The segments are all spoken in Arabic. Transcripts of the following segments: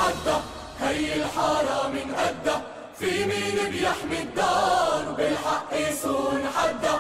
حده، هي الحارة من قده، في مين بيحمي الدار وبالحق يصون حده.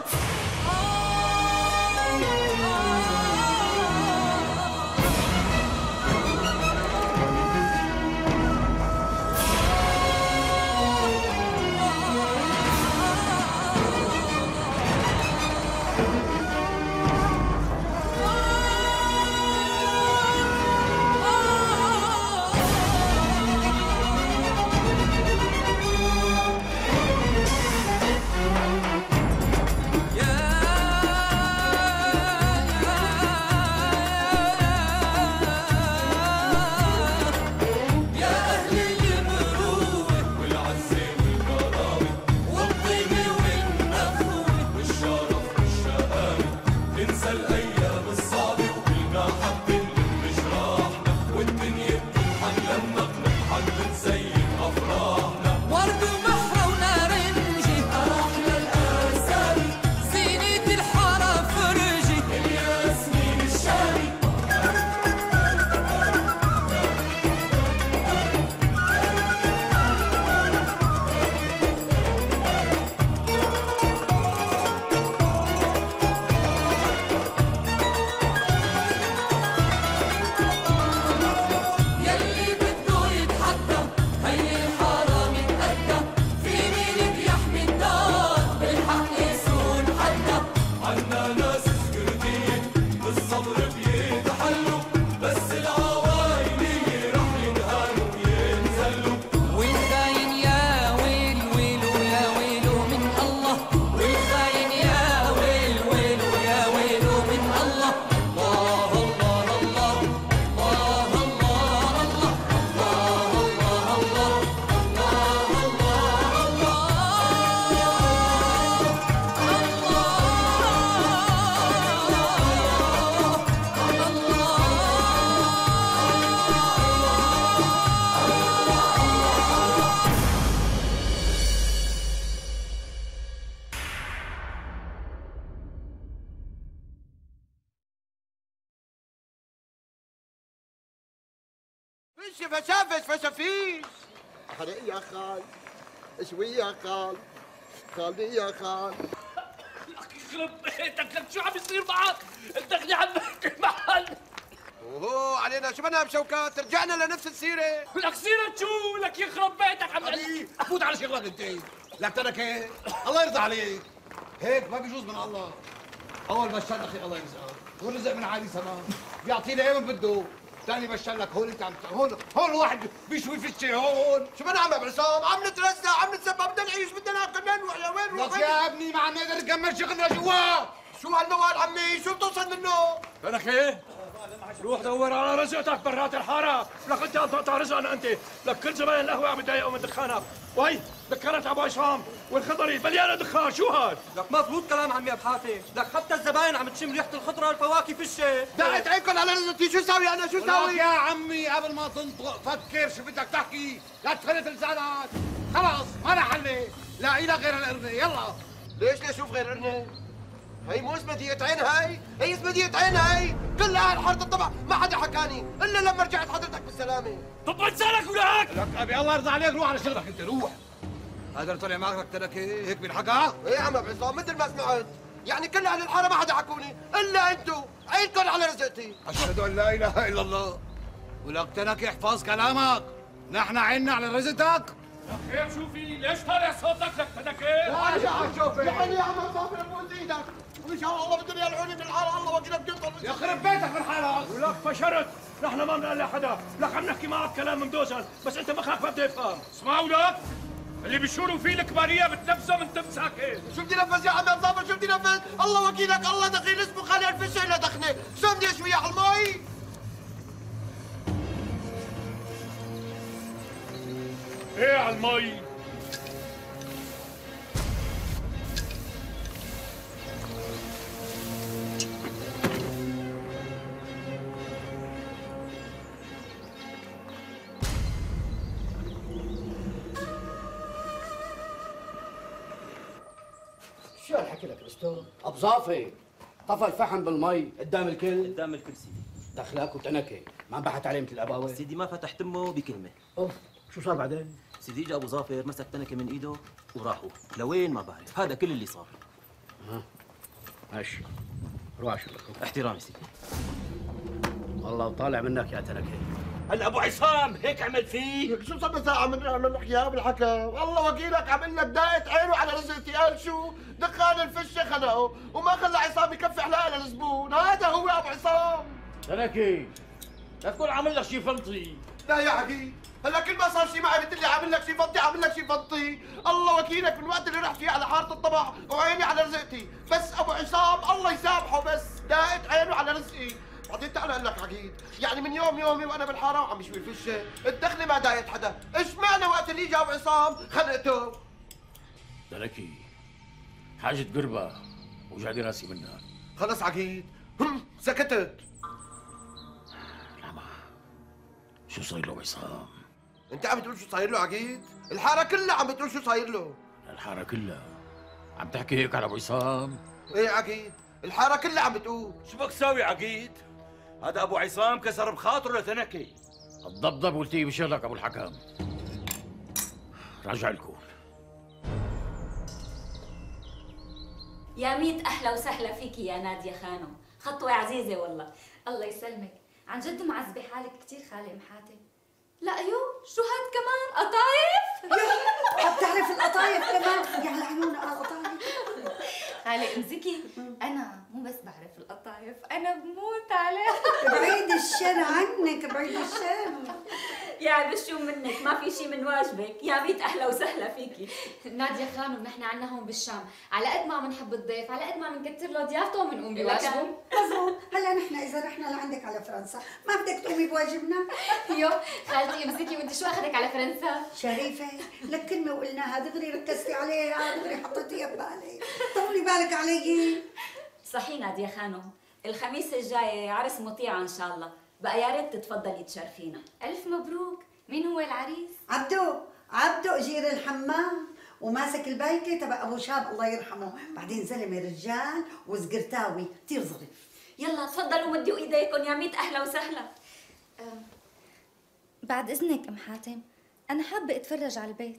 فشافش فشافيش. حرق يا خال، شوي يا خال، خالي يا خال. لك يخرب بيتك، لك شو عم يصير معك؟ الدخلي عم بحكي محل. اوه علينا، شو بدنا بشوكات؟ رجعنا لنفس السيرة. لك سيرة شو؟ لك يخرب بيتك عم علي فوت على شغلك انت. لك ترك هيك، الله يرضى عليك. هيك ما بيجوز من الله. اول بشر اخي الله يرزقك، ورزق من عالي سما، بيعطينا ايه ما بده. ثاني بشر لك هون انت عم هون الواحد بيشوي في الشيء هون. شو بدنا نعمل بعصام؟ عم نترزق، عم نتسبب، بدنا نعيش، بدنا ناكل، بدنا نروح لوين نروح؟ لك يا ابني ما عم نقدر نكمل شغلنا جوا. شو هالموال عمي؟ شو بتوصل منه؟ لك ايه؟ روح دور على رزقتك برات الحاره، لك انت عم تقطع رزقنا انت، لك كل زباين القهوه عم يتضايقوا من دخانك، وهي دكانات ابو عصام والخضري مليانه دخان، شو هاد؟ لك مضبوط كلام عمي ابو حاتم، لك حتى الزباين عم تشم ريحه الخضره والفواكه في الشيء. دعيت عينكم على رزقتي، شو ساوي انا؟ شو ساوي؟ يا عمي قبل ما تنطق فكر شو بدك تحكي، لا تخلط لسانك. خلاص ما رح حلي، لا إلى غير القرنه، يلا. ليش نشوف غير قرنه؟ هي مو اسمدية عين، هي اسمدية عين، هي كل اهل حارة الطبع ما حدا حكاني الا لما رجعت حضرتك بالسلامة. طب لسانك ولك! لك ابي الله يرضى عليك، روح على شغلك انت، روح. هذا اللي طلع معك لك ترك هيك بينحكى؟ ايه يا عم ابو عصام، مثل ما سمعت، يعني كل اهل الحارة ما حدا حكوني الا انتو، عينكم على رزقتي. اشهد ان لا اله الا الله، ولك ترك احفظ كلامك، نحن عنا على رزقك. يا خير شوفي، ليش طالع صوتك لك تدك ايه؟ لا عم شوفي، يعني يا عم مسافر ابوس ايدك، وان شاء الله بالدنيا العليا بالحارة الله وكيلك بتنطر. يخرب بيتك من حالك. ولك فشرت، نحن ما بنقول لحدا، لك عم نحكي معك كلام مدوسن، بس انت مخك ما بده يفهم. اسمعوا لك، اللي بيشوروا فيه الكباريه بتنفسه من تمسك ايه؟ شو بدي نفذ يا عم مسافر؟ شو بدي نفذ؟ الله وكيلك، الله دخيل اسمه خالي الف شيء لا دخنه، شو بدي اشوي على المي؟ ايه على المي؟ شو هالحكي لك رستم؟ ابو ظافي طفى الفحم بالمي قدام الكل؟ قدام الكرسي. دخلك وتنكي ما بحث عليه مثل الاباوي. سيدي ما فتح تمه بكلمه. اوف شو صار بعدين؟ سيدي اجى ابو ظافر مسك تنكه من ايده وراحوا لوين ما بعرف، هذا كل اللي صار. ماشي روح شغلك. احترامي سيدي. والله طالع منك يا تنكي. هلا ابو عصام هيك عمل فيه؟ شو صار ساعة من لك يا بالحكم؟ الله وكيلك عمل لك دايت عينه على رزقتي. قال شو؟ دخان الفشه خلقه وما خلى عصام يكفي حلاقه للزبون. هذا هو ابو عصام. تنكي لا تكون عامل لك شي فلطي. لا يا عقيل، هلا كل ما صار شي معي بتقول لي عامل لك شي فضي عامل لك شي فضي. الله وكيلك من وقت اللي رحت فيه على حاره الطبع وعيني على رزقتي، بس ابو عصام الله يسامحه بس دايت عينه على رزقي. بعدين تعال اقول لك عقيد، يعني من يومي وانا بالحاره وعم يشوي الفشه، الدخله ما دايت حدا، ايش معنى وقت اللي اجى ابو عصام خلقته؟ تنكي حاجة قربة وجعلي راسي منها. خلص عقيد، سكتت. شو صاير له عصام؟ انت عم بتقول شو صاير له عقيد؟ الحاره كلها عم بتقول شو صاير له. الحارة كلها عم تحكي هيك على ابو عصام؟ ايه عقيد، الحاره كلها عم بتقول. شو بدك تساوي عقيد؟ هذا ابو عصام كسر بخاطره لتنكي. الضبضب والتي بشغلك ابو الحكم. راجع لكم. يا ميت أهلا وسهلا فيكي يا نادية خانم، خطوة عزيزة والله. الله يسلمك، عن جد معذبة حالك كثير خالي ام حاتم. لا شو هاد كمان قطايف؟ عم تعرف القطايف كمان؟ يا العيون على القطايف. خالي امسكي، انا مو بس بعرف القطايف، انا بموت عليها. بعيد الشر عنك، بعيد الشر. يا بشو منك، ما في شي من واجبك. يا ميت أهلا وسهلا فيكي. نادية خانم، نحن عنا هون بالشام، على قد ما بنحب الضيف، على قد ما بنكتر له ضيافته وبنقوم بواجبه. مزبوط، هلا نحن إذا رحنا لعندك على فرنسا، ما بدك تقومي بواجبنا؟ يو خالتي امسكي، وانت شو اخذك على فرنسا؟ شريفة، لك كلمة وقلناها دغري ركزتي عليها، دغري حطيتيها ببالي، طولي بالك علي. صحيح نادية خانم، الخميس الجاي عرس مطيعة إن شاء الله، بقى يا ريت تتفضلي تشرفينا. ألف مبروك. مين هو العريس؟ عبدو أجير الحمام وماسك البايكة تبع أبو شاب الله يرحمه، بعدين زلمة رجال وزقرتاوي كثير ظريف. يلا تفضلوا مدوا ايديكم. يا ميت أهلا وسهلا. بعد إذنك أم حاتم، أنا حابة أتفرج على البيت.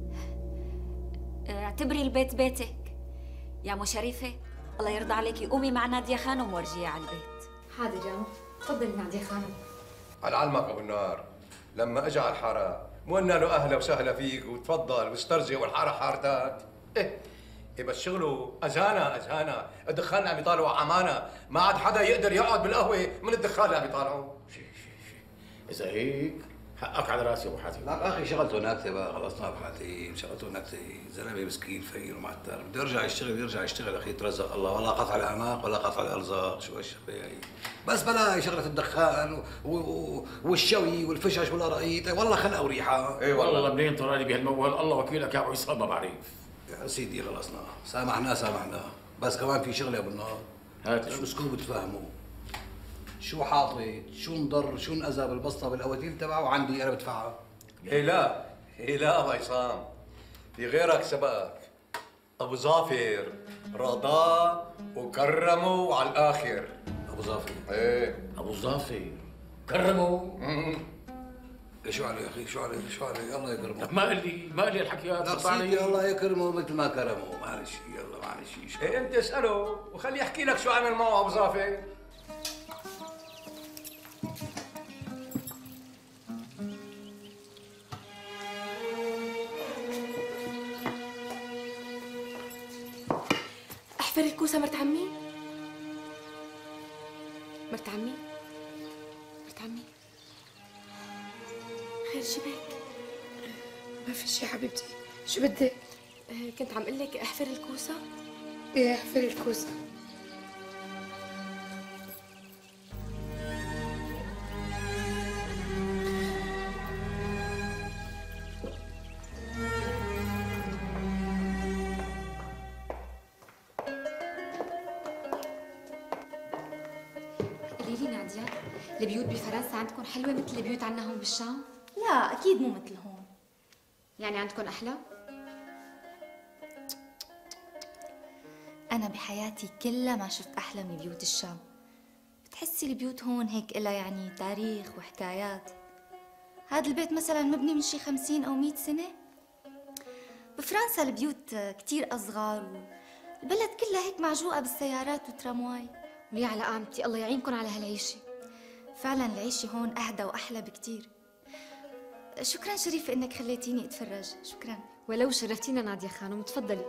اعتبري البيت بيتك. يا مو شريفة الله يرضى عليكي، قومي مع نادية خانم وارجعي على البيت. حاضر يا تفضلي نادية خانم. على علمك ابو النار، لما اجى على الحاره مو قلنا له اهلا وسهلا فيك وتفضل واسترجع والحاره حارتك؟ ايه بس شغله اذانا الدخان اللي عم يطالعوا عمانا، ما عاد حدا يقدر يقعد بالقهوه من الدخان اللي عم يطالعوا. اذا هيك حقك على راسي ابو حاتم. لك اخي شغلته نكته بقى، خلصنا ابو حاتم، شغلته نكته، زلمه مسكين فقير ومعتر، بده يرجع يشتغل اخي يترزق الله، ولا قطع الاعناق ولا قطع الارزاق، شو هالشغله هي؟ بس بلاي شغله الدخان والشوي والفشش والقرايط، والله خلقه وريحه. اي والله منين طلع بهالموال، الله وكيلك يا ابو عصام ما بعرف. يا سيدي خلصنا، سامحنا، بس كمان في شغله يا ابو النار. هات شو اسكتوا بتفهموا؟ شو حاطط، شو انضر، شو انأذى بالبسطه بالقواتيل تبعه وعندي انا بدفعها. ايه لا ابو عصام، في غيرك سبقك. ابو ظافر رضاه وكرمه على الاخر. ابو ظافر؟ ايه ابو ظافر كرمه. شو عليه يا اخي، شو عليه الله يكرمه. لك ما قال لي الحكيات. لا سيدي الله يكرمه مثل ما كرمه، معلش يلا معلش. ايه انت اساله وخليه يحكي لك شو عمل معه ابو ظافر. احفر الكوسه مرت عمي. مرت عمي خير، شو بك؟ ما في شي حبيبتي، شو بدك؟ كنت عم اقول لك احفر الكوسه. ايه احفري الكوسه. قولي لي نادية، البيوت بفرنسا عندكم حلوة مثل البيوت عنا هون بالشام؟ لا اكيد مو مثل هون. يعني عندكم أحلى؟ أنا بحياتي كلها ما شفت أحلى من بيوت الشام. بتحسي البيوت هون هيك إلها يعني تاريخ وحكايات. هذا البيت مثلا مبني من شي 50 أو 100 سنة. بفرنسا البيوت كتير أصغر والبلد كلها هيك معجوقة بالسيارات والترامواي. وليه على قامتي، الله يعينكم على هالعيشة. فعلا العيشة هون أهدى وأحلى بكتير. شكرا شريفة إنك خليتيني أتفرج، شكرا. ولو شرفتينا نادية خانم، تفضلي.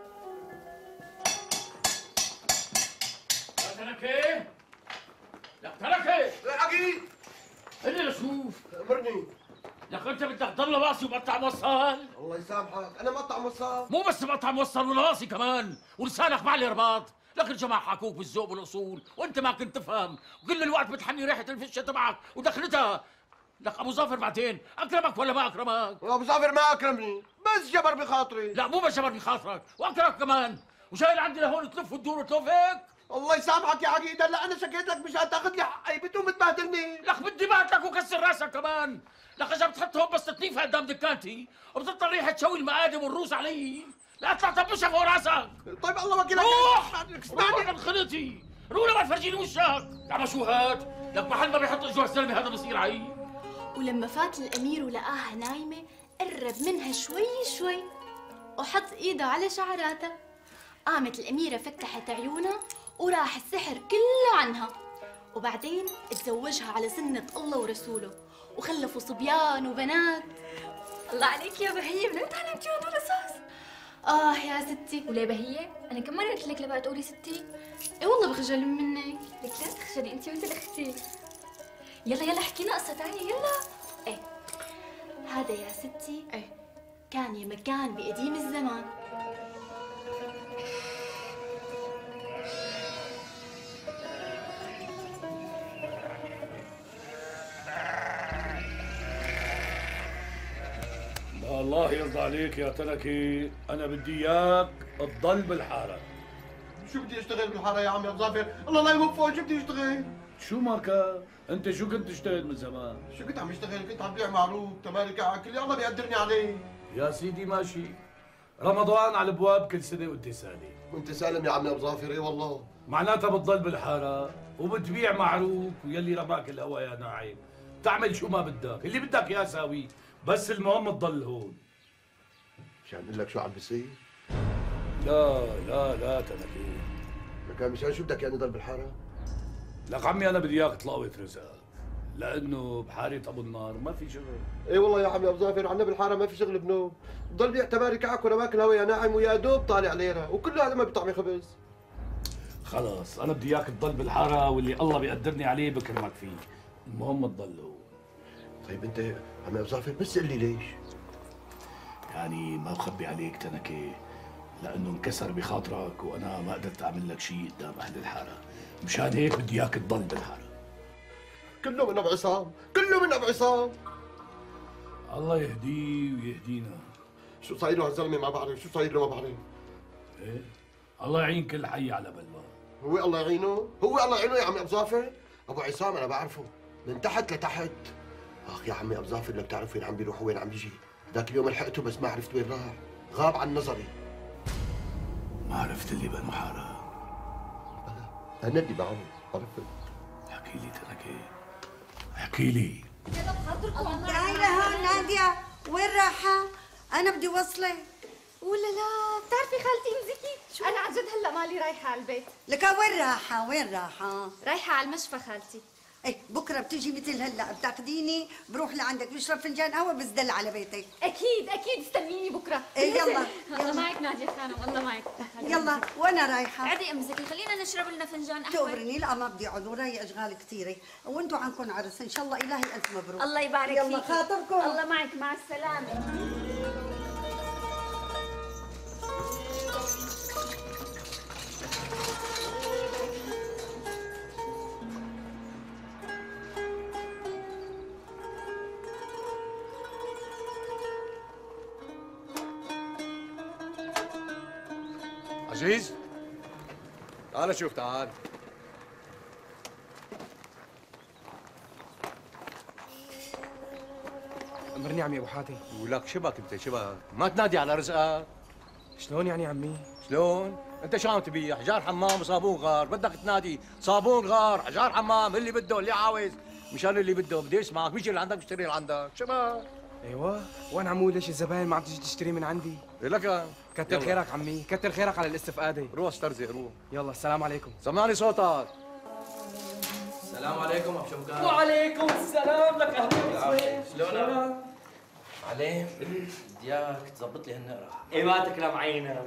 تركي؟ لك تركي! لا أكيد. اللي لشوف أمرني. لك انت بدك تضل واصي ومقطع موصل؟ الله يسامحك، أنا مقطع موصل. مو بس مقطع موصل ولا واصي كمان، ولسانك معلي رباط، لك الجماعة حكوك بالذوق والأصول، وأنت ما كنت تفهم، وكل الوقت بتحمي ريحة الفشة تبعك ودخلتها. لك أبو ظافر بعدين أكرمك ولا ما أكرمك؟ أبو ظافر ما أكرمني، بس جبر بخاطري. لا مو بس جبر بخاطرك، وأكرمك كمان، وجاي لعندي لهون تلف وتدور وتلف هيك؟ الله يسامحك يا عقيد، هلا أنا شكيت لك مشان تاخذ لي حقي، بتقوم تبهدلني. لك بدي بعتك وكسر راسك كمان، لك إذا بتحطهم بس تطنيفها قدام دكانتي وبتضطر ريحة تشوي المقادم والروس علي، لا اطلع طبشها فوق راسك. طيب الله وكيلك. روح اسمعني من خلطي، روح ما تفرجيني وشك. لعبة شو هاد؟ لك محل ما بيحط اجوا الزلمه هذا بصير عيب. ولما فات الامير ولقاها نايمه قرب منها شوي شوي وحط ايده على شعراتها. قامت الاميره فتحت عيونها وراح السحر كله عنها، وبعدين تزوجها على سنه الله ورسوله وخلفوا صبيان وبنات. الله عليك يا بهية، من امتى علمتي هدول القصص؟ يا ستي. وليه بهية؟ أنا كمان قلت لك لبقى تقولي ستي. ايه والله بخجل منك. لك لا تخجلي، أنت ولد أختي. يلا احكينا قصة تانية يلا. ايه هذا يا ستي كان يا مكان بقديم الزمان. الله يرضى عليك يا تركي، أنا بدي إياك تضل بالحارة. شو بدي اشتغل بالحارة يا عم يا ظافر؟ الله لا يوفقه، شو بدي اشتغل؟ شو ماكا؟ أنت شو كنت تشتغل من زمان؟ شو كنت عم اشتغل؟ كنت عم بيع معروف، تمارك عاكل، الله بيقدرني عليه. يا سيدي ماشي، رمضان على الابواب كل سنه وانت سالم. وانت سالم يا عم ابو ظافر. اي والله. معناتها بتضل بالحاره وبتبيع معروف، ويلي رماك الهوى يا ناعم، تعمل شو ما بدك، اللي بدك اياه ساويه، بس المهم تضل هون. مشان اقول لك شو عم بيصير؟ لا تنكي. لك مشان شو بدك يعني ضل بالحاره؟ لك عمي انا بدي اياك تلاقط رزق، لانه بحاره ابو النار ما في شغل. اي والله يا عمي ابو ظافر، عندنا بالحاره ما في شغل بنوم، بضل بيع تمارك عك ولا هوا يا ناعم، ويا دوب طالع ليره، وكل هذا ما بيطعمي خبز. خلاص انا بدي اياك تضل بالحاره، واللي الله بيقدرني عليه بكرمك فيه، المهم تضل هون. طيب انت عمي ابو ظافر بس قل لي ليش؟ يعني ما بخبي عليك تنكي، لانه انكسر بخاطرك وانا ما قدرت اعمل لك شيء قدام اهل الحاره، مشان هيك بدي اياك تضل بالحاره. كله من ابو عصام، كله من ابو عصام. الله يهديه ويهدينا. شو صاير له هالزلمه ما بعرف، شو صاير له ما بعرف. ايه الله يعين كل حي على بلوى. هو الله يعينه؟ هو الله يعينه يا عمي ابو ظافر؟ ابو عصام انا بعرفه من تحت لتحت. اخ يا عمي ابو ظافر، لو بتعرف وين عم بيروح وين عم بيجي. ذاك اليوم لحقته بس ما عرفت وين راح، غاب عن نظري. ما عرفت اللي بنو حاره؟ انا اللي بعرف، عرفت. احكي لي تنكي، احكي لي. تعالي هون نادية، وين رايحة؟ أنا بدي وصلك. ولا لا، بتعرفي خالتي امزكي، شو أنا عن جد هلا مالي رايحة على البيت. لك وين رايحة؟ وين رايحة؟ رايحة على المشفى خالتي. ايه بكره بتيجي مثل هلا، بتاخذيني بروح لعندك بشرب فنجان قهوه بس دل على بيتك. اكيد استنيني بكره. ايه يلا الله معك نادية خانم، الله معك. يلا وانا رايحه. عادي ام زكي، خلينا نشرب لنا فنجان قهوه. تقبرني؟ لا ما بدي اقعد، وراي اشغال كثيره، وانتم عنكم عرس ان شاء الله. الهي الف مبروك. الله يبارك فيك. يلا خاطركم. الله معك، مع السلامه. عزيز تعال شوف، تعال. امرني عمي ابو حاتم. ولك شبك انت، شبك ما تنادي على رزقك؟ شلون يعني عمي؟ شلون؟ انت شو عم تبيع؟ حجار حمام وصابون غار، بدك تنادي صابون غار، حجار حمام، اللي بده اللي عاوز، مشان اللي بده بدي اسمعك، مش اللي عندك اشتري اللي عندك، شباب. ايوه، وين عمود ليش الزباين ما عم تيجي تشتري من عندي؟ لك كتر خيرك عمي، كتر خيرك على الاستفادة. روح استرزق روح. يلا السلام عليكم. سمعني صوتك. السلام عليكم ابو شوكات. وعليكم السلام، لك اهلا وسهلا. شلونك؟ عليم بدي اياك تظبط لي هالنقره. ايه ما تكرم عينك.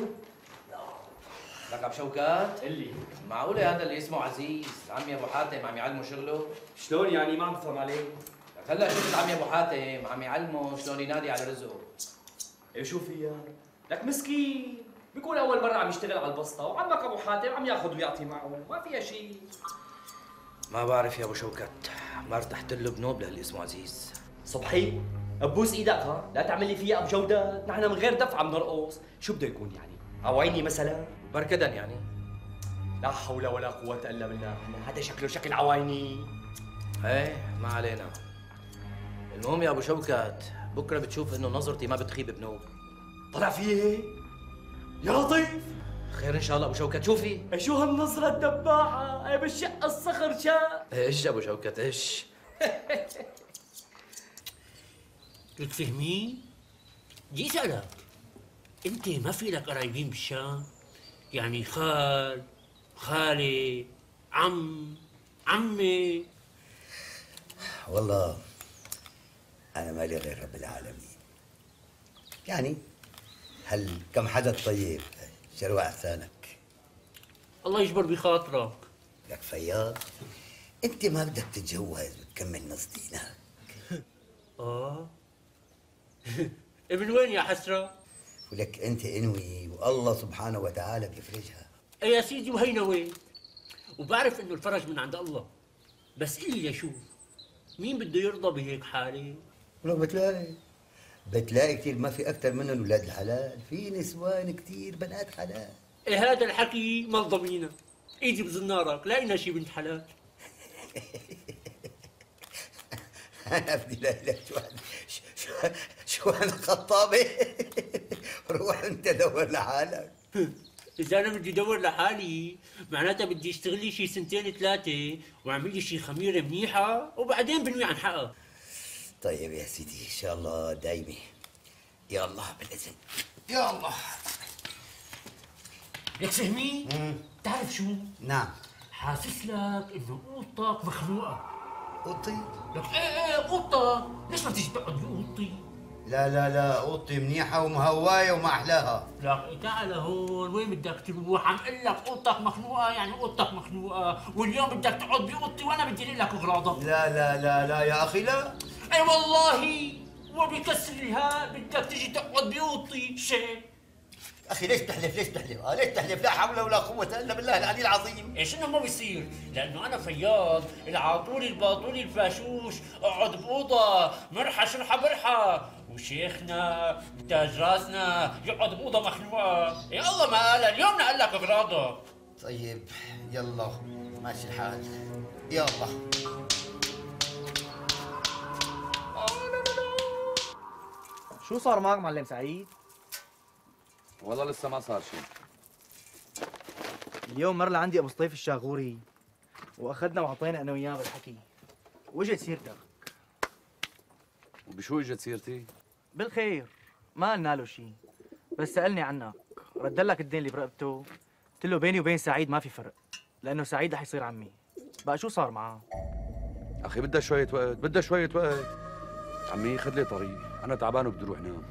لك ابو شوكات اللي معقوله هذا اللي اسمه عزيز عمي ابو حاتم عم يعلمه شغله؟ شلون يعني ما عم بفهم عليك؟ هلا شفت عمي ابو حاتم عم يعلمه شلون ينادي على رزقه. ايه شو فيها؟ لك مسكين بيكون اول مره عم يشتغل على البسطه وعمك ابو حاتم عم ياخذ ويعطي معه، ما فيها شيء. ما بعرف يا ابو شوكت، ما ارتحت له بنوب للي اسمه عزيز. صبحي ابوس ايدك ها، لا تعمل لي فيها ابو جودات، نحن من غير دفع بنرقص، شو بده يكون يعني؟ عوايني مثلا؟ بركدا يعني؟ لا حول ولا قوة الا بالله، هذا شكله شكل عوايني. ايه ما علينا. المهم يا ابو شوكت، بكره بتشوف انه نظرتي ما بتخيب بنوب. طلع فيه يا لطيف. خير ان شاء الله ابو شوكت، شوفي. شو هالنظرة الدباحة؟ ايه بالشقة الصخر شاء. ايش ابو شوكت ايش؟ لك فهمين؟ بدي اسألك، انت ما في لك قرايبين بالشام؟ يعني خال، خالة، عمي؟ والله أنا مالي غير رب العالمين. يعني هل كم حدا طيب شروع إحسانك. الله يجبر بخاطرك. لك فياض، أنت ما بدك تتجوز وتكمل نص دينك. ابن وين يا حسرة؟ ولك أنت انوي والله سبحانه وتعالى بيفرجها. يا سيدي وهينا وين؟ وبعرف إنه الفرج من عند الله، بس إلا شوف مين بده يرضى بهيك حالة؟ ولو بتلاقي كثير، ما في أكثر منهم ولاد الحلال، في نسوان كثير بنات حلال. إيه هذا الحكي ما ضمينا، إيدي بزنارك لاقينا شي بنت حلال. أنا بدي لا شو أنا خطابة؟ روح أنت دور لحالك. إذا أنا بدي دور لحالي معناتها بدي اشتغل لي شي سنتين ثلاثة وأعمل لي شي خميرة منيحة وبعدين بنوي عن حقها. طيب يا سيدي إن شاء الله دايمة. يا الله بالإذن. يا الله. لك فهمي؟ بتعرف شو؟ نعم. حاسس لك إنه قوطك مخلوقة. قوطي؟ لك إيه قوطك، ليش ما تيجي تقعد بقوطي؟ لا قوطي منيحة ومهواية وما أحلاها. لك تعال هون، وين بدك تروح؟ عم اقول لك اوضتك مخنوقه، يعني اوضتك مخنوقه، واليوم بدك تقعد باوضتي وانا بدي لك اغراضك. لا يا اخي لا. اي والله، وبكسرها بدك تيجي تقعد باوضتي شيء. اخي ليش تحلف؟ ليش تحلف؟ لا حول ولا قوة الا بالله العلي العظيم. ايش انه ما بيصير؟ لانه انا فياض، العاطولي الباطولي الفاشوش، اقعد باوضه مرحى شرحه برحه، وشيخنا تاج راسنا يقعد باوضه مخنوقه، يا الله ما قال اليوم نقل لك اغراضه. طيب يلا ماشي الحال، يلا. شو صار معك معلم سعيد؟ والله لسه ما صار شيء. اليوم مر لعندي ابو سطيف الشاغوري واخذنا وعطينا انا وياه بالحكي، واجت سيرتك. وبشو اجت سيرتي؟ بالخير، ما قلنا له شيء، بس سالني عنك، رد لك الدين اللي برقبته، قلت له بيني وبين سعيد ما في فرق، لانه سعيد رح يصير عمي. بقى شو صار معاه؟ اخي بدها شوية وقت، عمي خذ لي طريق، انا تعبان وبدي اروح نام.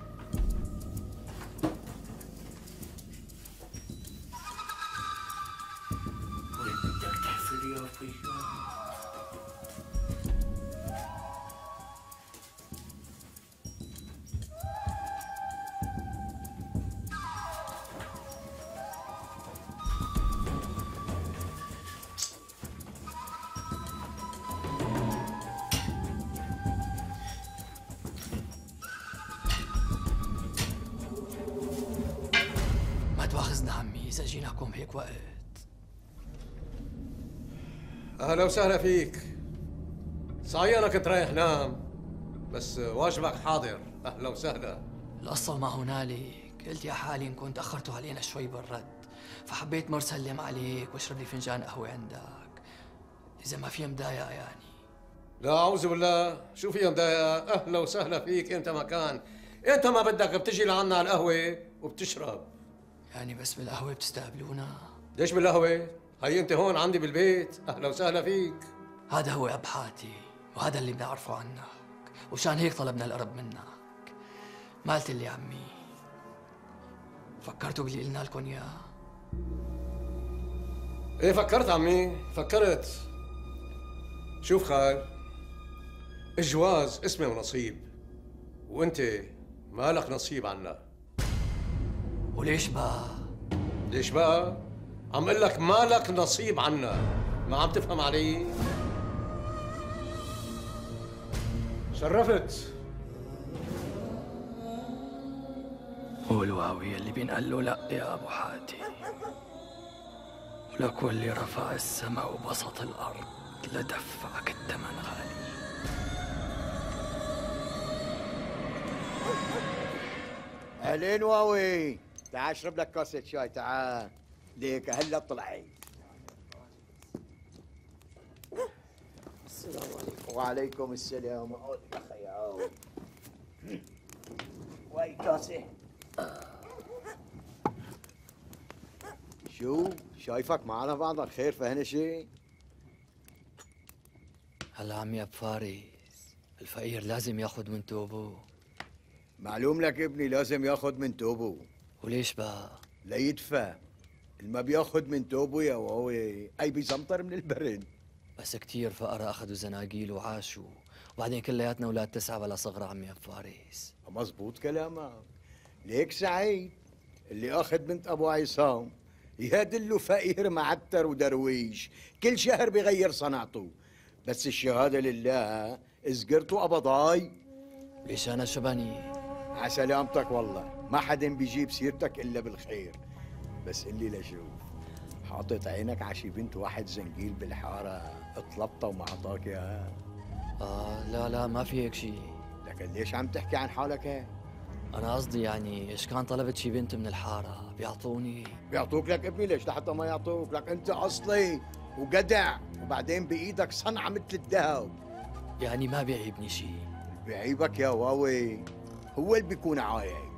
ما تواخذنا عمي إذا جيناكم هيك وقت. أهلا وسهلا فيك. صحيح أنا كنت رايح نام، بس واجبك حاضر. أهلا وسهلا. الأصل ما هنالك، قلت يا حالي إن كنت أخرتوا علينا شوي بالرد، فحبيت مر سلم عليك واشرب لي فنجان قهوة عندك، إذا ما في مضايقة يعني. لا أعوذ بالله، شو فيها مضايقة؟ أهلا وسهلا فيك، أنت ما كان، أنت ما بدك بتجي لعنا على القهوة وبتشرب. يعني بس بالقهوة بتستقبلونا؟ ليش بالقهوة؟ هي أنت هون عندي بالبيت، أهلا وسهلا فيك. هذا هو أبحاتي، وهذا اللي بنعرفه عنك، وشان هيك طلبنا القرب منك. ما قلت لي عمي، فكرتوا باللي قلنا لكم إياه؟ إيه فكرت عمي، فكرت. شوف خال، الجواز اسمه ونصيب، وأنت مالك نصيب عنا. وليش بقى؟ ليش بقى؟ عم اقول لك مالك نصيب عنا، ما عم تفهم علي؟ شرفت. هو الواوي اللي بينقال له لا يا ابو حاتي، ولك واللي رفع السماء وبسط الارض لدفعك الثمن غالي. اهلين واوي، تعال اشرب لك كاسة شاي، تعال ليك هلا طلعي. السلام عليكم. وعليكم السلام. يا اخي عاود واي كاسة. شو شايفك معنا بعضك خير، فهنا شيء؟ هلا عمي ابو فارس، الفقير لازم ياخذ من توبه. معلوم لك ابني، لازم ياخذ من توبه. وليش بقى؟ ليدفى. اللي ما بياخذ من توبه يا واوي اي بيزمطر من البرد. بس كتير فقراء اخذوا زناقيل وعاشوا، وبعدين كلياتنا اولاد 9 بلا صغرى عمي ابو فارس. مزبوط كلامك. ليك سعيد اللي اخذ بنت ابو عصام يهدله فقير معتر ودرويش، كل شهر بيغير صنعته، بس الشهاده لله زقرته قبضاي. ليش انا شباني؟ على سلامتك والله، ما حدا بيجيب سيرتك الا بالخير. بس قل لي لشوف، حاطط عينك على شي بنت واحد زنقيل بالحاره اطلبتها وما اعطاك اياها؟ لا ما في هيك شيء. لكن ليش عم تحكي عن حالك هيك؟ انا قصدي يعني ايش كان طلبت شي بنت من الحاره بيعطوني؟ بيعطوك لك ابني، ليش لحتى ما يعطوك؟ لك انت اصلي وجدع، وبعدين بايدك صنعه مثل الذهب. يعني ما بيعيبني شي؟ بيعيبك يا واوي هو اللي بيكون عايب.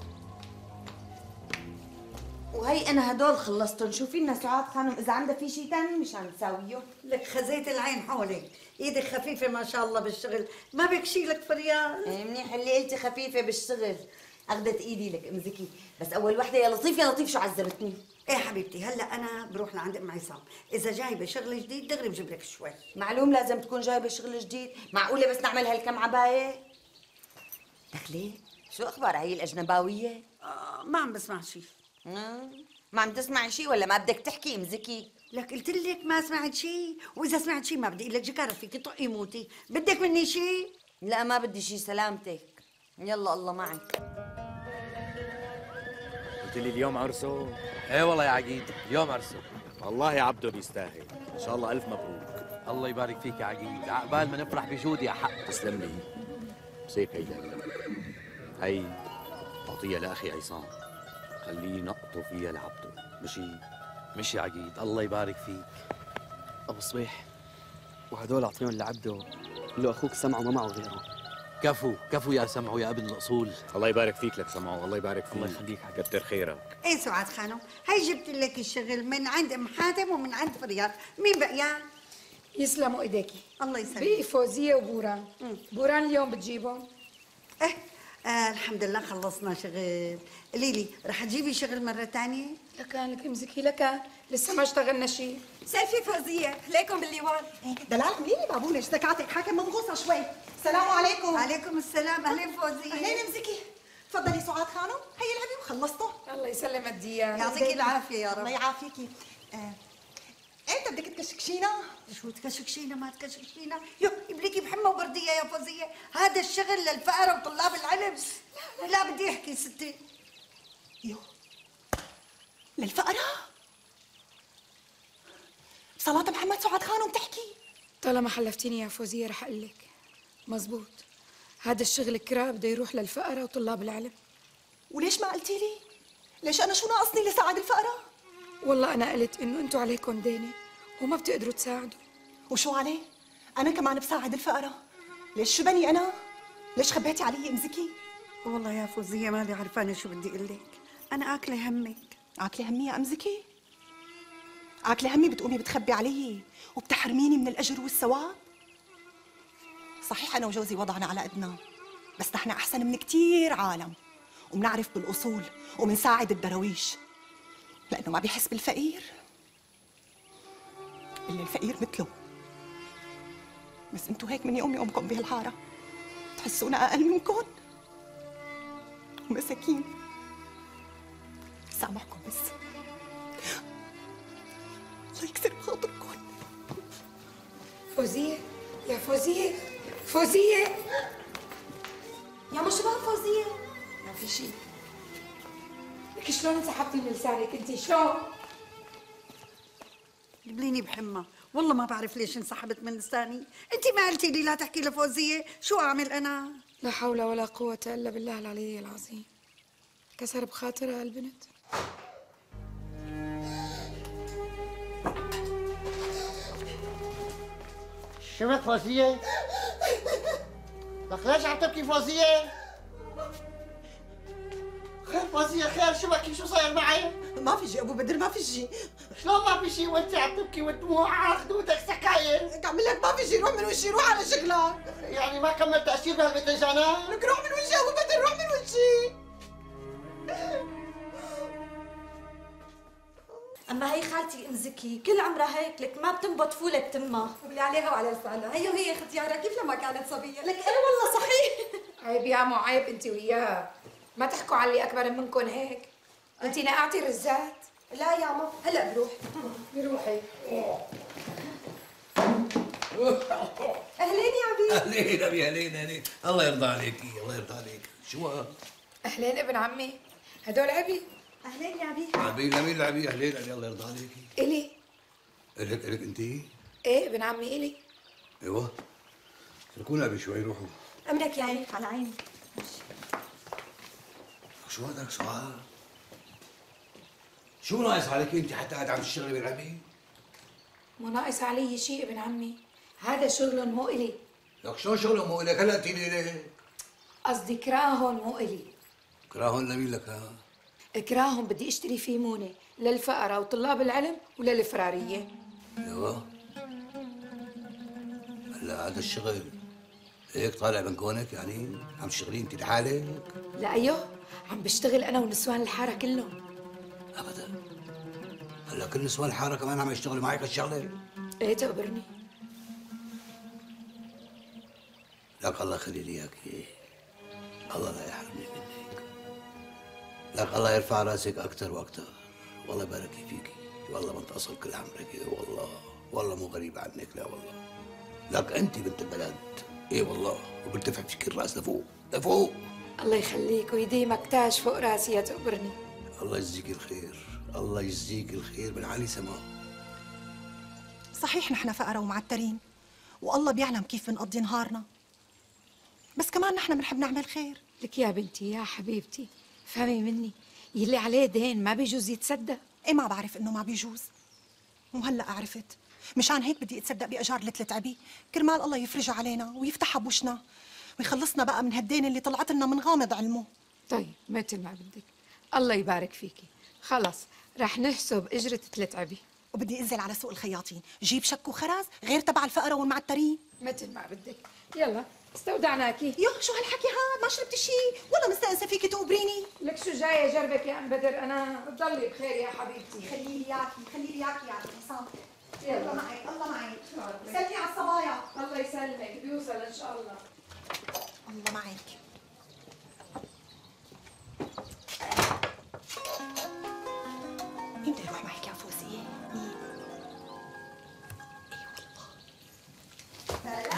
وهي انا هدول خلصتهم، شوفي لنا سعاد خانم اذا عندها في شيء ثاني مشان نساويه. لك خزيت العين حولك، ايدك خفيفه ما شاء الله بالشغل، ما بكشي لك فريال. منيح اللي قلتي خفيفه بالشغل، اخذت ايدي لك ام زكي، بس اول وحده يا لطيف يا لطيف شو عذبتني. ايه حبيبتي، هلا انا بروح لعند ام عصام، اذا جايبه شغل جديد دغري بجيب لك شوي. معلوم لازم تكون جايبه شغل جديد، معقوله بس نعمل هالكم عبايه؟ دخلي شو اخبار هي الاجنباويه؟ ما عم بسمع شيء. ما عم تسمعي شيء ولا ما بدك تحكي ام زكي؟ لك قلت لك ما سمعت شيء، واذا سمعت شيء ما بدي اقول لك جكارة فيكي طقي موتي. بدك مني شيء؟ لا ما بدي شيء، سلامتك. يلا الله معك. قلت لي اليوم عرسه؟ ايه والله يا عقيد اليوم عرسه. والله يا عبده بيستاهل، ان شاء الله الف مبروك. الله يبارك فيك يا عقيد، عقبال ما نفرح بجود يا حق. تسلم لي. بس هيك هي تعطيها لاخي عصام، خليه نقطه فيها لعبده. مشي عقيد، الله يبارك فيك. ابو صبيح، وهدول اعطيهم لعبده، قل له اخوك سمعه ما معه غيره. كفو يا سمعه يا ابن الاصول. الله يبارك فيك لك سمعه، الله يبارك فيك. الله يخليك حبيبي. كتر خيرك. ايه سعاد خانم، هي جبت لك الشغل من عند ام حاتم ومن عند فريال، مين بقيان؟ يسلموا ايديكي. الله يسلمك. بقي فوزيه وبوران. بوران اليوم بتجيبهم؟ ايه الحمد لله خلصنا شغل. قولي لي رح تجيبي شغل مرة ثانية؟ لك امسكي لك، لسه ما اشتغلنا شيء. سيفي فوزية، خليكم بالليوان. دلال عملي لي بابونه اشتكعتك حاكم مضغوصة شوي. السلام عليكم. عليكم السلام، اهلين فوزية. اهلين امسكي. تفضلي سعاد خانم، هي العبي وخلصتوا. الله يسلم الديان. يعطيكي العافية يا رب. الله يعافيكي. انت بدك تكشكشينا؟ شو تكشكشينا ما تكشكشينا؟ يو يبليكي بحمى وبرديه يا فوزيه، هذا الشغل للفقراء وطلاب العلم. لا بدي احكي ستي. يو للفقراء؟ صلاة محمد سعاد خانم تحكي؟ طالما حلفتيني يا فوزيه رح اقول لك مزبوط، هذا الشغل كرا بده يروح للفقراء وطلاب العلم. وليش ما قلتي لي؟ ليش انا شو ناقصني لساعد الفقراء؟ والله أنا قلت إنه أنتوا عليكم دينة وما بتقدروا تساعدوا. وشو عليه؟ أنا كمان بساعد الفقراء. ليش شو بني أنا؟ ليش خبيتي علي ام زكي؟ والله يا فوزية مالي عرفانة شو بدي أقول لك. أنا آكلة همك. آكلة همي يا ام زكي؟ آكلة همي بتقومي بتخبي علي وبتحرميني من الأجر والثواب؟ صحيح أنا وجوزي وضعنا على قدنا، بس نحن أحسن من كتير عالم وبنعرف بالأصول وبنساعد الدراويش، لأنه ما بيحس بالفقير اللي الفقير مثله. بس انتوا هيك من يوم يومكم بهالحارة تحسونا أقل منكم ومساكين. سامحكم بس، الله يكسر بخاطركم. فوزية يا فوزية، فوزية يا مشروع فوزية. ما في شيء. لك شلون انسحبتي من لسانك انت؟ شلون؟ جبليني بحمى، والله ما بعرف ليش انسحبت من لساني. انت ما قلتي لي لا تحكي لفوزية، شو اعمل انا؟ لا حول ولا قوة الا بالله العلي العظيم. كسر بخاطرها البنت. شو بك فوزية؟ لك ليش عم تبكي فوزية؟ خير فوزية خير، شو بكي؟ شو صاير معي؟ ما في شيء ابو بدر، ما في شيء. شلون ما في شيء وانت عم تبكي والدموع على خدودك سكاير؟ عم لك ما في شيء، روح من وجهي، روح على شغلك. يعني ما كملت تأشير بهالبتنجانات؟ لك روح من وجهي ابو بدر، روح من وجهي. اما هي خالتي ام زكي كل عمرها هيك، لك ما بتنبط فوله بتمها. وبلي عليها وعلى لسانها، هي ختيارها كيف لما كانت صبيه. لك ايه والله صحيح. عيب يا مو عيب انت وياها، ما تحكوا على اللي اكبر منكم هيك. انت نقعتي رزات. لا يا ماما هلا بروح. بروحي. اهلين يا عبيد. اهلين ابي، اهلين. الله يرضى عليكي، الله يرضى عليك. شو اهلين ابن عمي، هدول عبي. اهلين يا عبي. عبي لمين العبي؟ اهلين علي، الله يرضى عليكي. الي. الك انت؟ ايه ابن عمي الي. ايوه اتركونا ابي شوي، روحوا. امرك يا عيني على عيني. شو هذا سؤال؟ شو ناقص عليك انت حتى قاعد عم تشتغلي بالعبي؟ مو ناقص علي شيء ابن عمي، هذا شغل مو الي. لك شلون شغله مو الك؟ هلا قلتي لي ليه؟ قصدي كراهن مو الي. كراهن لمين لك ها؟ كراهن بدي اشتري فيه مونه للفقراء وطلاب العلم وللفراريه. ايوه هلا هذا الشغل هيك طالع من كونك؟ يعني عم تشتغلي انت لحالك؟ لا ايوه، عم بشتغل انا ونسوان الحاره كلهم. ابدا. هلا كل نسوان الحاره كمان عم يشتغلوا معك هالشغله؟ ايه تقبرني. لك الله يخلي لي اياكي، الله لا يحرمني منك. لك الله يرفع راسك اكثر واكثر، والله يبارك فيكي، والله بنت اصل كل عمرك، والله مو غريبه عنك، لا والله. لك انت بنت البلد، ايه والله، وبرتفع فيك الراس لفوق لفوق. الله يخليك ويديمك تاج فوق راسي يا تقبرني. الله يجزيك الخير، الله يجزيك الخير من علي سماء. صحيح نحن فقراء ومعترين، والله بيعلم كيف بنقضي نهارنا، بس كمان نحن بنحب نعمل خير. لك يا بنتي يا حبيبتي، فهمي مني، يلي عليه دين ما بيجوز يتصدق. ايه ما بعرف انه ما بيجوز، وهلا عرفت. مشان هيك بدي اتصدق باجار لثلث عبي، كرمال الله يفرجها علينا ويفتحها بوشنا ويخلصنا بقى من هالدين اللي طلعت لنا من غامض علمه. طيب مثل ما بدك، الله يبارك فيكي. خلص رح نحسب اجرة 3 عبي. وبدي انزل على سوق الخياطين، جيب شك وخرز غير تبع الفقراء والمعترين. مثل ما بدك. يلا استودعناكي. يا شو هالحكي هاد؟ ما شربتي شيء ولا مستأنسة فيكي تقبريني؟ لك شو جاية جربك يا ام بدر، انا بتضلي بخير يا حبيبتي. خلي لي اياكي يا عصام. يلا الله معك الله معك. سلمي على الصبايا. الله يسلمك، بيوصل ان شاء الله. الله معك. مين بده يروح معك يا فوزية؟ مين؟ اي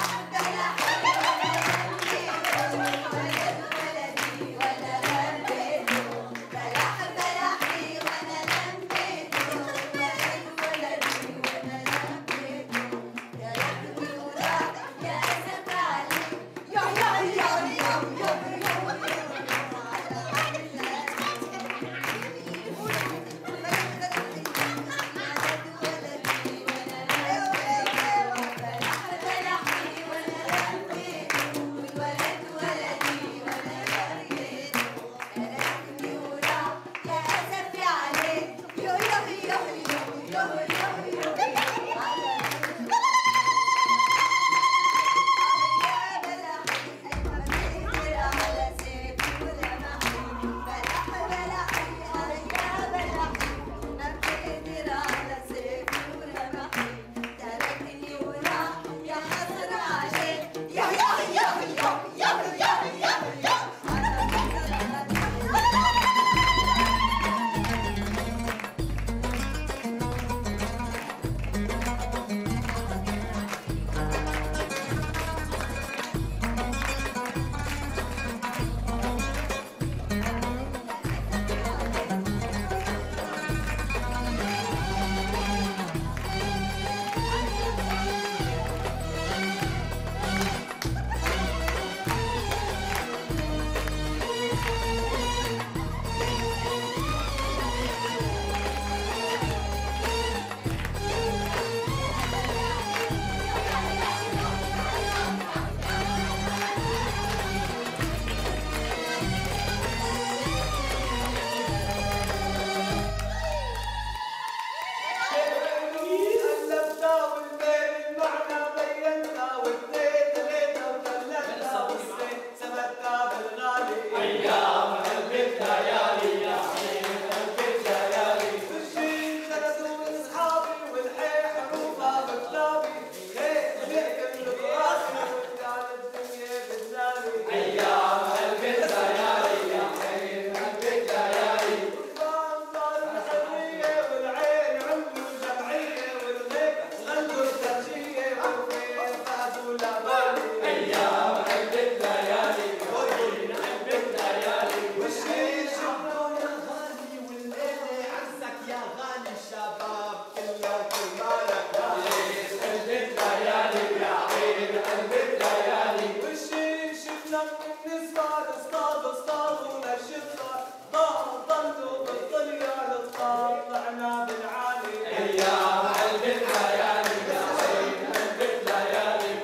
نشرب من صغار اصطادوا مشي صغار ضلوا بالطليان الصغار طلعنا بالعالي ايام قلب الليالي يا عين قلب الليالي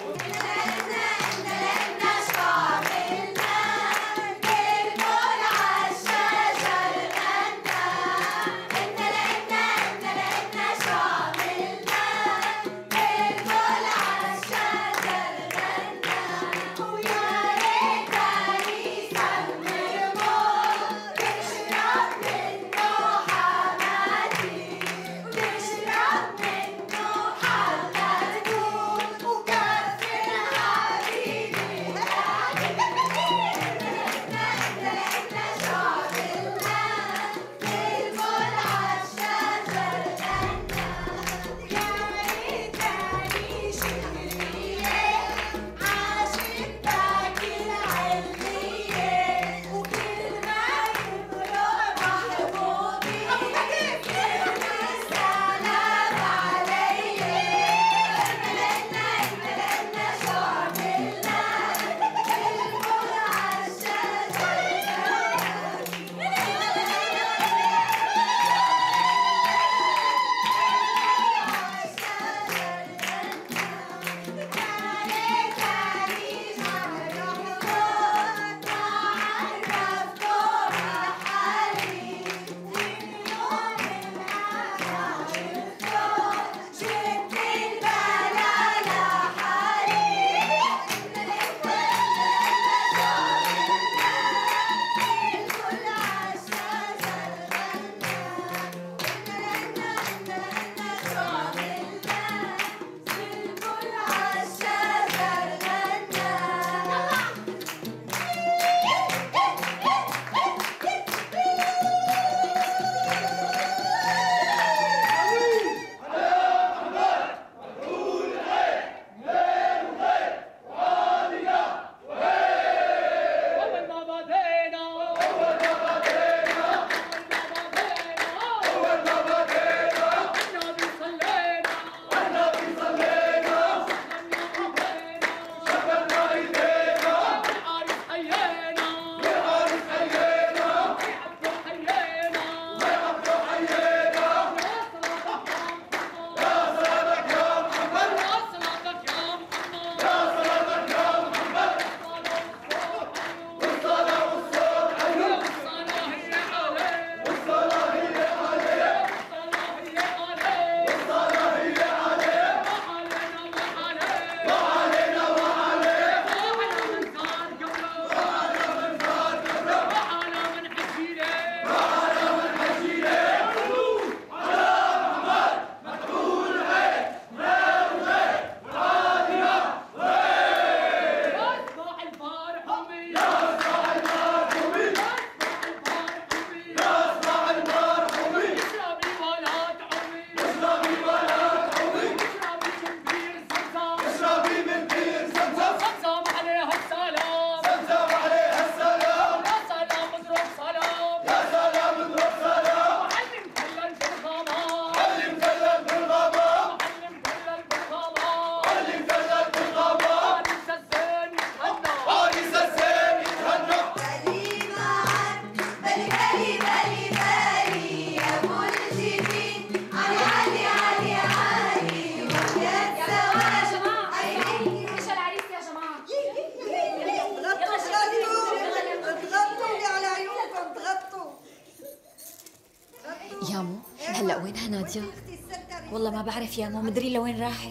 يامو هلا وينها نادية؟ والله ما بعرف يامو، مدري لوين راحت.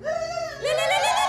لا لا لا لا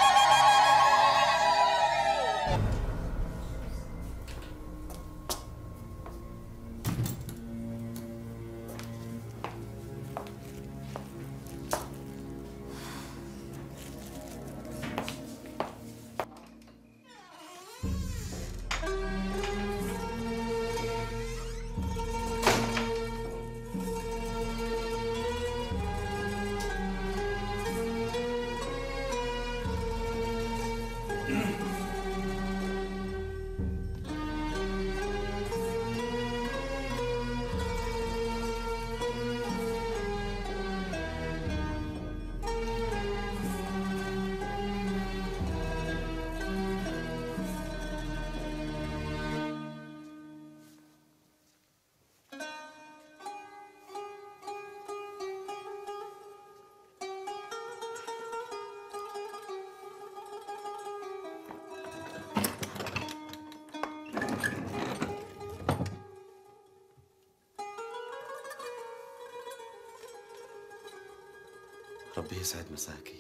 ربي يسعد مساكي.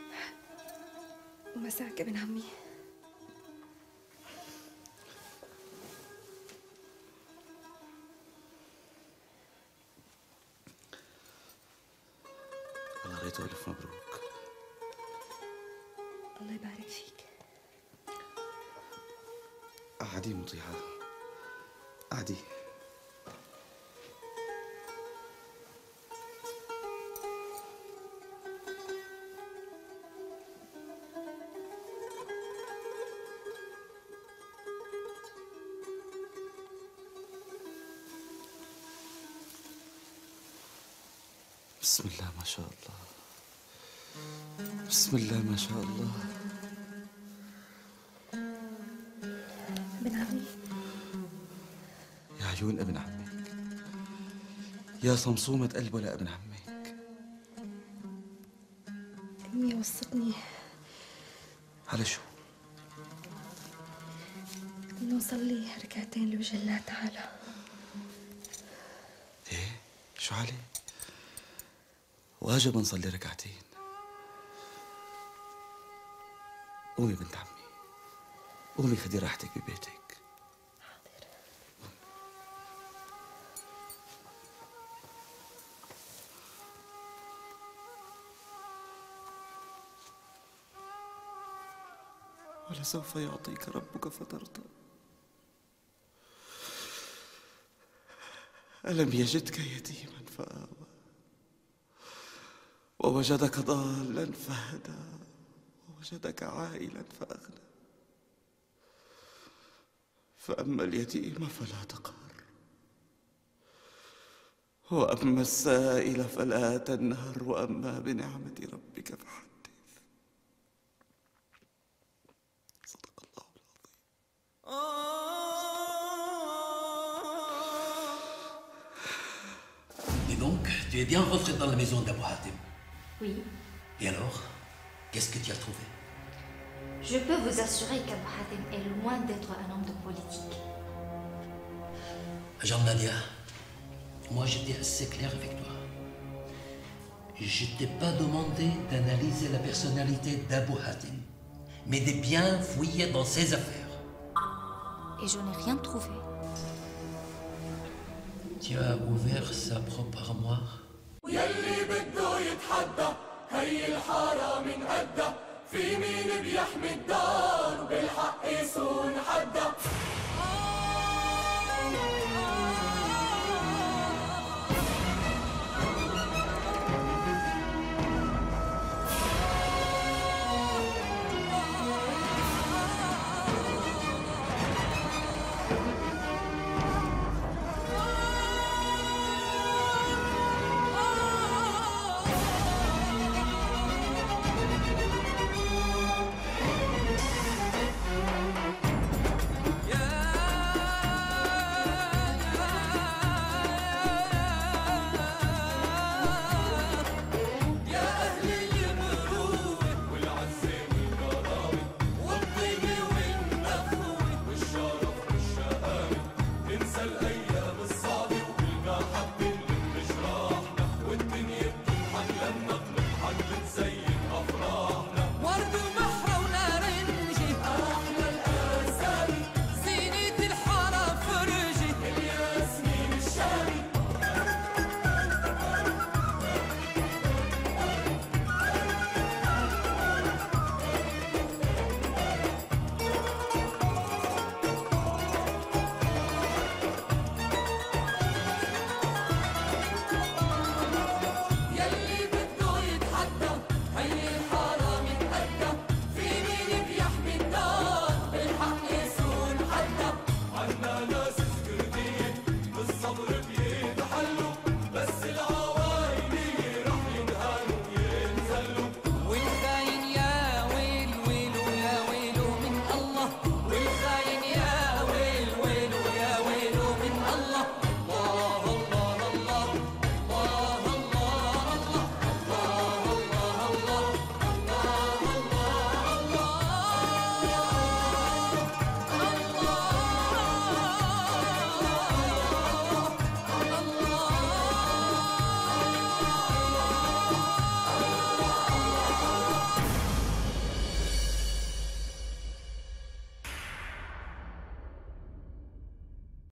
ومساك ابن عمي. الله ريته ألف مبروك. الله يبارك فيك. قعدي مطيعة، قعدي. بسم الله ما شاء الله، بسم الله ما شاء الله. ابن عمي. يا عيون ابن عمك، يا صمصومة قلبه لابن عمك. أمي وصتني على شو؟ إنه صلي ركعتين لوجه الله تعالى. إيه؟ شو عليه؟ واجب نصلي ركعتين. قومي بنت عمي، قومي خدي راحتك ببيتك. حاضر. ولسوف يعطيك ربك فترضى. ألم يجدك يتيما فآوى ووجدك ضالا فهدى ووجدك عائلا فأغنى. فأما اليتيم فلا تقهر وأما السائل فلا تنهر وأما بنعمة ربك فحدث. صدق الله العظيم. Et donc, tu es bien rentré dans la maison d'Abou Hatim. Oui. Et alors, qu'est-ce que tu as trouvé? Je peux vous assurer qu'Abou Hatim est loin d'être un homme de politique. Jean Nadia, moi j'étais assez clair avec toi. Je t'ai pas demandé d'analyser la personnalité d'Abou Hatim, mais de bien fouiller dans ses affaires. Et je n'ai rien trouvé. Tu as ouvert sa propre armoire? يلي بده يتحدى هي الحارة من قدها في مين بيحمي الدار وبالحق يصون حدا.